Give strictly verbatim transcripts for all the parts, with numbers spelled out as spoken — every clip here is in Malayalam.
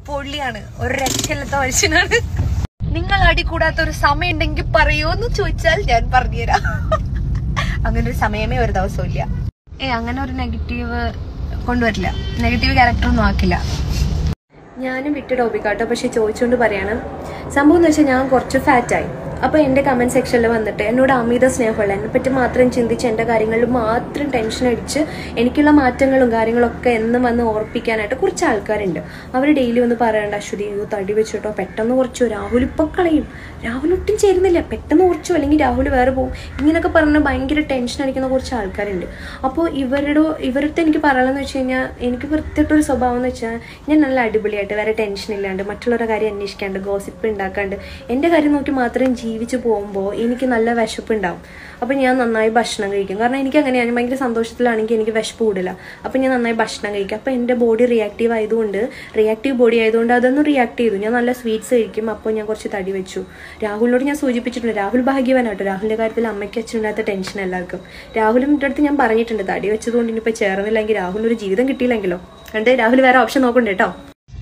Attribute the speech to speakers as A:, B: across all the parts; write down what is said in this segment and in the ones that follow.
A: പൊള്ളിയാണ്, ഒരു രക്ഷയില്ലാത്ത മനുഷ്യനാണ്. നിങ്ങൾ അടി കൂടാത്ത ഒരു സമയം ഉണ്ടെങ്കിൽ പറയൂന്ന് ചോദിച്ചാൽ ഞാൻ പറഞ്ഞുതരാം. അങ്ങനെ ഒരു സമയമേ ഒരു ദിവസവും ഇല്ല. ഏ അങ്ങനെ ഒരു നെഗറ്റീവ് കൊണ്ടുവരില്ല, നെഗറ്റീവ് ക്യാരക്ടർ ഒന്നും ആക്കില്ല. ഞാനും വിട്ട് ടോപ്പിക്കാട്ടോ, പക്ഷെ ചോദിച്ചുകൊണ്ട് പറയണം. സംഭവം എന്ന് വെച്ചാൽ ഞാൻ കുറച്ച് ഫാറ്റായി. അപ്പോൾ എൻ്റെ കമൻറ്റ് സെക്ഷനിൽ വന്നിട്ട് എന്നോട് അമിത സ്നേഹമുള്ള, എന്നെപ്പറ്റി മാത്രം ചിന്തിച്ച് എൻ്റെ കാര്യങ്ങളിൽ മാത്രം ടെൻഷൻ അടിച്ച് എനിക്കുള്ള മാറ്റങ്ങളും കാര്യങ്ങളൊക്കെ എന്നും വന്ന് ഓർപ്പിക്കാനായിട്ട് കുറച്ച് ആൾക്കാരുണ്ട്. അവർ ഡെയിലി ഒന്ന് പറയണ്ട, അശ്വതി അയ്യോ തടി വെച്ചിട്ടോ, പെട്ടെന്ന് കുറച്ചു, രാഹുൽ ഇപ്പം കളയും, രാഹുൽ ഒട്ടും ചേരുന്നില്ല, പെട്ടെന്ന് കുറച്ചു, അല്ലെങ്കിൽ രാഹുൽ വേറെ പോകും, ഇങ്ങനെയൊക്കെ പറഞ്ഞ് ഭയങ്കര ടെൻഷൻ അടിക്കുന്ന കുറച്ച് ആൾക്കാരുണ്ട്. അപ്പോൾ ഇവരുടെ ഇവരുടെ എനിക്ക് പറയാമെന്ന് വെച്ച് കഴിഞ്ഞാൽ, എനിക്ക് വൃത്തിയിട്ടൊരു സ്വഭാവം എന്ന് വെച്ചാൽ ഞാൻ നല്ല അടിപൊളിയായിട്ട് വേറെ ടെൻഷൻ ഇല്ലാണ്ട് മറ്റുള്ളവരുടെ കാര്യം അന്വേഷിക്കാണ്ട് ഗോസിപ്പ് ഉണ്ടാക്കാണ്ട് എൻ്റെ കാര്യം നോക്കി മാത്രം ജീവിച്ച് പോകുമ്പോൾ എനിക്ക് നല്ല വിശപ്പുണ്ടാവും. അപ്പോൾ ഞാൻ നന്നായി ഭക്ഷണം കഴിക്കും. കാരണം എനിക്ക് അങ്ങനെയാണ്, ഞാൻ ഭയങ്കര സന്തോഷത്തിലാണെങ്കിൽ എനിക്ക് വിശപ്പ് കൂടില്ല. അപ്പോൾ ഞാൻ നന്നായി ഭക്ഷണം കഴിക്കും. അപ്പോൾ എൻ്റെ ബോഡി റിയാക്റ്റീവ് ആയതുകൊണ്ട്, റിയാക്റ്റീവ് ബോഡി ആയതുകൊണ്ട് അതൊന്നും റിയാക്ട് ചെയ്തു. ഞാൻ നല്ല സ്വീറ്റ്സ് കഴിക്കും. അപ്പോൾ ഞാൻ കുറച്ച് തടി വെച്ചു. രാഹുലിനോട് ഞാൻ സൂചിപ്പിച്ചിട്ടുണ്ട്, രാഹുൽ ഭാഗ്യവാനാട്ടോ. രാഹുലിൻ്റെ കാര്യത്തിൽ അമ്മയ്ക്ക് അച്ഛനുണ്ടാത്ത ടെൻഷൻ എല്ലാവർക്കും. രാഹുലിൻ്റെ അടുത്ത് ഞാൻ പറഞ്ഞിട്ടുണ്ട്, തടി വെച്ചതുകൊണ്ട് ഇനിയിപ്പോൾ ചേർന്നില്ലെങ്കിൽ രാഹുലിനൊരു ജീവിതം കിട്ടിയില്ലെങ്കിലോ. കണ്ട് രാഹുൽ വേറെ ഓപ്ഷൻ നോക്കണ്ട കേട്ടോ.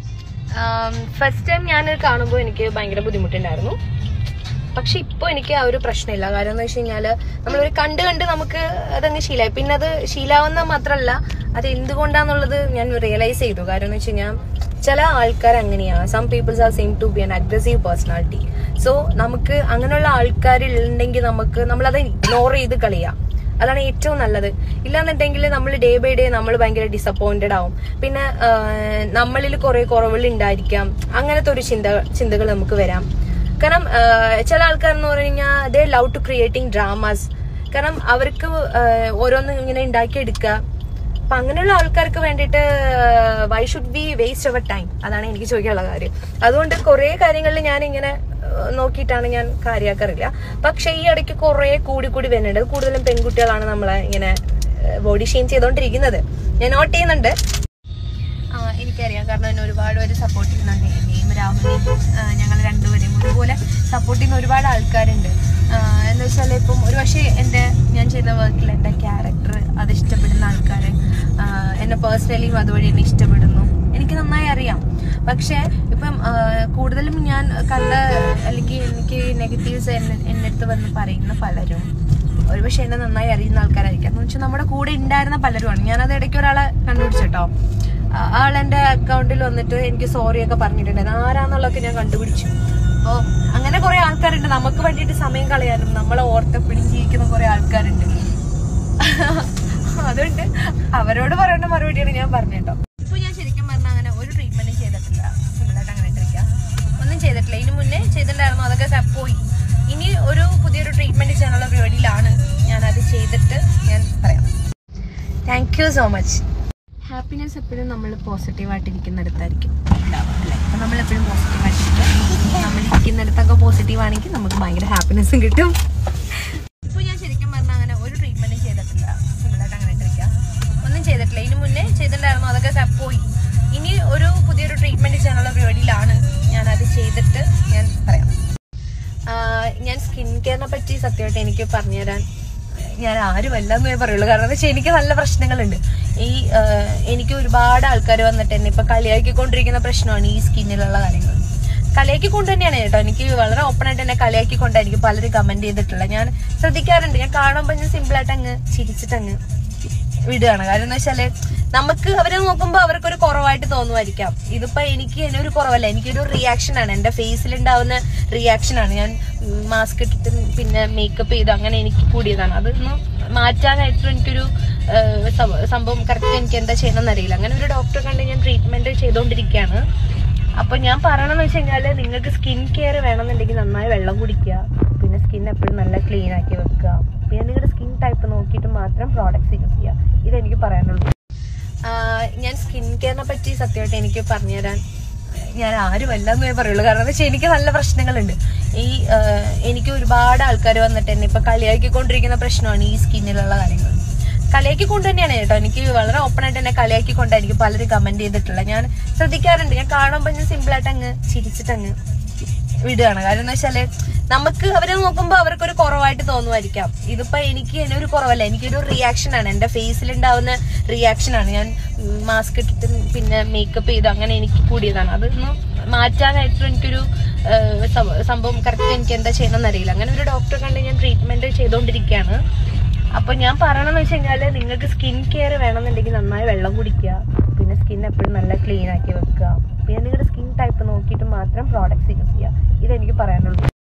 A: ഫസ്റ്റ് ടൈം ഞാൻ കാണുമ്പോൾ എനിക്ക് ഭയങ്കര ബുദ്ധിമുട്ടുണ്ടായിരുന്നു. പക്ഷെ ഇപ്പൊ എനിക്ക് ആ ഒരു പ്രശ്നമില്ല. കാരണം എന്ന് വെച്ച് കഴിഞ്ഞാല് നമ്മളൊരു കണ്ട് കണ്ട് നമുക്ക് അതങ്ങ് ശീലമായി. പിന്നെ അത് ശീലാവുന്ന മാത്രമല്ല, അത് എന്തുകൊണ്ടാന്നുള്ളത് ഞാൻ റിയലൈസ് ചെയ്തു. കാരണം എന്ന് വെച്ച് കഴിഞ്ഞാൽ ചില ആൾക്കാർ അങ്ങനെയാണ്. Some peoples are same to be an aggressive personality. So നമുക്ക് അങ്ങനെയുള്ള ആൾക്കാരുണ്ടെങ്കിൽ നമുക്ക് നമ്മളത് ഇഗ്നോർ ചെയ്ത് കളയാം. അതാണ് ഏറ്റവും നല്ലത്. ഇല്ലാന്നുണ്ടെങ്കിൽ നമ്മൾ ഡേ ബൈ ഡേ നമ്മൾ ഭയങ്കര ഡിസപ്പോയിന്റഡ് ആവും. പിന്നെ നമ്മളിൽ കുറെ കുറവുകൾ ഉണ്ടായിരിക്കാം. അങ്ങനത്തെ ഒരു ചിന്ത ചിന്തകൾ നമുക്ക് വരാം. കാരണം ചില ആൾക്കാരെന്ന് പറഞ്ഞു കഴിഞ്ഞാൽ they love to creating dramas. കാരണം അവർക്ക് ഓരോന്ന് ഇങ്ങനെ ഉണ്ടാക്കിയെടുക്കുക. അപ്പൊ അങ്ങനെയുള്ള ആൾക്കാർക്ക് വേണ്ടിയിട്ട് വൈ ഷുഡ് ബി വേസ്റ്റ് അവർ ടൈം? അതാണ് എനിക്ക് ചോദിക്കാനുള്ള കാര്യം. അതുകൊണ്ട് കുറെ കാര്യങ്ങളിൽ ഞാൻ ഇങ്ങനെ നോക്കിയിട്ടാണ് ഞാൻ കാര്യമാക്കാറില്ല. പക്ഷെ ഈ ഇടയ്ക്ക് കുറെ കൂടി കൂടി വരുന്നുണ്ട്. കൂടുതലും പെൺകുട്ടികളാണ് നമ്മളെ ഇങ്ങനെ ബോഡി ഷെയിം ചെയ്തോണ്ടിരിക്കുന്നത്. ഞാൻ നോട്ട് ചെയ്യുന്നുണ്ട്. എനിക്കറിയാം, കാരണം എന്നെ ഒരുപാട് പേര് സപ്പോർട്ട് ചെയ്യുന്നുണ്ട്. എന്നെയും രാഹുലിനെയും ഞങ്ങൾ രണ്ടുപേരെയും ഒരുപോലെ സപ്പോർട്ട് ചെയ്യുന്ന ഒരുപാട് ആൾക്കാരുണ്ട്. എന്താ വെച്ചാൽ ഇപ്പം ഒരു പക്ഷേ എൻ്റെ ഞാൻ ചെയ്യുന്ന വർക്കിൽ എൻ്റെ ക്യാരക്ടർ അത് ഇഷ്ടപ്പെടുന്ന ആൾക്കാർ എന്നെ പേഴ്സണലിയും അതുവഴി എന്നെ ഇഷ്ടപ്പെടുന്നു. എനിക്ക് നന്നായി അറിയാം. പക്ഷേ ഇപ്പം കൂടുതലും ഞാൻ കണ്ട അല്ലെങ്കിൽ എനിക്ക് നെഗറ്റീവ്സ് എന്നെ എൻ്റെ അടുത്ത് വന്ന് പറയുന്ന പലരും ഒരുപക്ഷെ എന്നെ നന്നായി അറിയുന്ന ആൾക്കാരായിരിക്കാം. എന്ന് വെച്ചാൽ നമ്മുടെ കൂടെ ഉണ്ടായിരുന്ന പലരുമാണ്. ഞാനത് ഇടയ്ക്ക് ഒരാളെ കണ്ടുപിടിച്ചിട്ടോ. ആളെന്റെ അക്കൗണ്ടിൽ വന്നിട്ട് എനിക്ക് സോറി ഒക്കെ പറഞ്ഞിട്ടുണ്ടായിരുന്നു. ആരാന്നുള്ളതൊക്കെ ഞാൻ കണ്ടുപിടിച്ചു. അപ്പൊ അങ്ങനെ കുറെ ആൾക്കാരുണ്ട്. നമുക്ക് വേണ്ടിയിട്ട് സമയം കളയാനും നമ്മളെ ഓർത്തപ്പിടിച്ച് ജീവിക്കുന്ന കുറെ ആൾക്കാരുണ്ട്. അതുകൊണ്ട് അവരോട് പറയേണ്ട മറുപടിയാണ് ഞാൻ പറഞ്ഞേട്ടോ. ഇപ്പൊ ഞാൻ ശരിക്കും പറഞ്ഞാൽ അങ്ങനെ ഒരു ട്രീറ്റ്മെന്റും ചെയ്തിട്ടില്ല. സിമ്പിളായിട്ട് അങ്ങനെ ഇട്ടിരിക്കാം. ഒന്നും ചെയ്തിട്ടില്ല. ഇതിന് മുന്നേ ചെയ്തിട്ടുണ്ടായിരുന്നു, അതൊക്കെ പോയി. ഇനി ഒരു പുതിയൊരു ട്രീറ്റ്മെന്റ് ചെയ്യാനുള്ള പരിപാടിയിലാണ്. ഞാൻ അത് ചെയ്തിട്ട് ഞാൻ പറയാം. Thank you so much. Happiness എപ്പോഴും നമ്മൾ പോസിറ്റീവായിട്ടിരിക്കുന്നിടത്തായിരിക്കും ഉണ്ടാവുക അല്ലേ? അപ്പം നമ്മളെപ്പോഴും പോസിറ്റീവായിട്ടിരിക്കുക. നമ്മൾ ഇരിക്കുന്നിടത്തൊക്കെ പോസിറ്റീവ് ആണെങ്കിൽ നമുക്ക് ഭയങ്കര ഹാപ്പിനെസ്സും കിട്ടും. ഇപ്പോൾ ഞാൻ ശരിക്കും പറഞ്ഞാൽ അങ്ങനെ ഒരു ട്രീറ്റ്മെന്റും ചെയ്തിട്ടില്ല. സിമ്പിളായിട്ട് അങ്ങനെ ഇട്ടിരിക്കാം. ഒന്നും ചെയ്തിട്ടില്ല. ഇതിന് മുന്നേ ചെയ്തിട്ടുണ്ടായിരുന്നു, അതൊക്കെ പോയി. ഇനി ഒരു പുതിയൊരു ട്രീറ്റ്മെന്റ് ചെയ്യാനുള്ള പരിപാടിയിലാണ്. ഞാൻ അത് ചെയ്തിട്ട് ഞാൻ പറയാം. ഞാൻ സ്കിൻ കെയറിനെ പറ്റി സത്യമായിട്ട് എനിക്ക് പറഞ്ഞുതരാൻ ഞാൻ ആരുമല്ല എന്നേ പറയുള്ളൂ. കാരണം എന്താ വെച്ചാൽ എനിക്ക് നല്ല പ്രശ്നങ്ങളുണ്ട്. ഈ എനിക്ക് ഒരുപാട് ആൾക്കാർ വന്നിട്ട് എന്നെ ഇപ്പൊ കളിയാക്കിക്കൊണ്ടിരിക്കുന്ന പ്രശ്നമാണ് ഈ സ്കിന്നിലുള്ള കാര്യങ്ങൾ. കളിയാക്കിക്കൊണ്ട് തന്നെയാണ് കേട്ടോ. എനിക്ക് വളരെ ഓപ്പൺ ആയിട്ട് എന്നെ കളിയാക്കിക്കൊണ്ടായിരിക്കും പലരും കമന്റ് ചെയ്തിട്ടുള്ളത്. ഞാൻ ശ്രദ്ധിക്കാറുണ്ട്. ഞാൻ കാണുമ്പോൾ ഞാൻ സിമ്പിളായിട്ട് അങ്ങ് ചിരിച്ചിട്ടങ്ങ് വിടുകയാണ്. കാരണം എന്താ വെച്ചാല് നമുക്ക് അവരെ നോക്കുമ്പോൾ അവർക്കൊരു കുറവായിട്ട് തോന്നുമായിരിക്കാം. ഇതിപ്പോ എനിക്ക് എന്നെ ഒരു കുറവല്ല, എനിക്കൊരു റിയാക്ഷനാണ്, എന്റെ ഫേസിലുണ്ടാവുന്ന റിയാക്ഷനാണ്. ഞാൻ മാസ്ക് ഇട്ടിട്ട് പിന്നെ മേക്കപ്പ് ചെയ്ത് അങ്ങനെ എനിക്ക് കൂടിയതാണ്. അതൊന്നും മാറ്റാനായിട്ട് എനിക്കൊരു സംഭവം കറക്റ്റ് എനിക്ക് എന്താ ചെയ്യണമെന്ന് അറിയില്ല. അങ്ങനെ ഒരു ഡോക്ടറെ കണ്ട് ഞാൻ ട്രീറ്റ്മെന്റ് ചെയ്തുകൊണ്ടിരിക്കുകയാണ്. അപ്പൊ ഞാൻ പറയണമെന്ന് വെച്ച് കഴിഞ്ഞാല് നിങ്ങൾക്ക് സ്കിൻ കെയർ വേണമെന്നുണ്ടെങ്കിൽ നന്നായി വെള്ളം കുടിക്കുക. പിന്നെ സ്കിൻ എപ്പോഴും നല്ല ക്ലീൻ ആക്കി വെക്കുക. പിന്നെ നിങ്ങളുടെ സ്കിൻ ടൈപ്പ് നോക്കിയിട്ട് മാത്രം പ്രോഡക്ട്സ് യൂസ് ചെയ്യുക. ഇതെനിക്ക് പറയാനുള്ളൂ. ഞാൻ സ്കിൻ കെയറിനെ പറ്റി സത്യമായിട്ട് എനിക്ക് പറഞ്ഞുതരാൻ ഞാൻ ആരുമല്ല എന്നേ പറയുള്ളൂ. കാരണം എന്താ വെച്ചാൽ എനിക്ക് നല്ല പ്രശ്നങ്ങളുണ്ട്. ഈ എനിക്ക് ഒരുപാട് ആൾക്കാർ വന്നിട്ട് എന്നെ ഇപ്പൊ കളിയാക്കിക്കൊണ്ടിരിക്കുന്ന പ്രശ്നമാണ് ഈ സ്കിന്നിലുള്ള കാര്യങ്ങൾ. കളിയാക്കിക്കൊണ്ട് തന്നെയാണ് കേട്ടോ. എനിക്ക് വളരെ ഓപ്പൺ ആയിട്ട് എന്നെ കളിയാക്കിക്കൊണ്ടായിരിക്കും പലരും കമന്റ് ചെയ്തിട്ടുള്ളത്. ഞാൻ ശ്രദ്ധിക്കാറുണ്ട്. ഞാൻ കാണുമ്പോൾ ഞാൻ സിമ്പിളായിട്ട് അങ്ങ് ചിരിച്ചിട്ടങ്ങ് വിടുകയാണ്. കാര്യം എന്ന് വെച്ചാല് നമുക്ക് അവരെ നോക്കുമ്പോ അവർക്കൊരു കുറവായിട്ട് തോന്നുമായിരിക്കാം. ഇതിപ്പോ എനിക്ക് എന്നെ ഒരു കുറവല്ല, എനിക്കൊരു റിയാക്ഷൻ ആണ്, എന്റെ ഫേസിൽ ഉണ്ടാവുന്ന റിയാക്ഷൻ ആണ്. ഞാൻ മാസ്ക് ഇട്ടിട്ട് പിന്നെ മേക്കപ്പ് ചെയ്തു അങ്ങനെ എനിക്ക് കൂടിയതാണ്. അതൊന്നും മാറ്റാനായിട്ട് എനിക്കൊരു സംഭവം കറക്റ്റ് എനിക്ക് എന്താ ചെയ്യണമെന്ന് അറിയില്ല. അങ്ങനെ ഒരു ഡോക്ടറെ കണ്ട് ഞാൻ ട്രീറ്റ്മെന്റ് ചെയ്തുകൊണ്ടിരിക്കുകയാണ്. അപ്പൊ ഞാൻ പറയണമെന്ന് വെച്ച് കഴിഞ്ഞാല് നിങ്ങൾക്ക് സ്കിൻ കെയർ വേണമെന്നുണ്ടെങ്കിൽ നന്നായി വെള്ളം കുടിക്കുക, പിന്നെ സ്കിൻ എപ്പോഴും നല്ല ക്ലീൻ ആക്കി വെക്കുക, പിന്നെ നിങ്ങളുടെ സ്കിൻ ടൈപ്പ് നോക്കിയിട്ട് മാത്രം പ്രോഡക്ട്സ് യൂസ് ചെയ്യുക. ഇതെനിക്ക് പറയാനുള്ളൂ.